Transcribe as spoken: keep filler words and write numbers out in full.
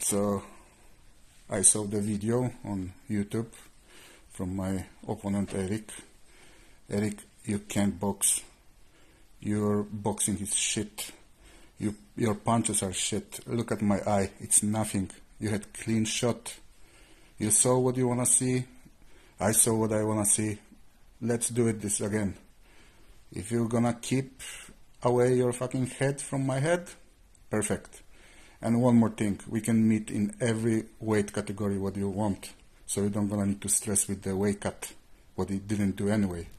So I saw the video on YouTube from my opponent Eric. Eric, you can't box. Your boxing is shit. You, your punches are shit. Look at my eye. It's nothing. You had clean shot. You saw what you wanna see. I saw what I wanna see. Let's do it this again. If you're gonna keep away your fucking head from my head, perfect. And one more thing, we can meet in every weight category what you want. So you don't gonna need to stress with the weight cut, what you didn't do anyway.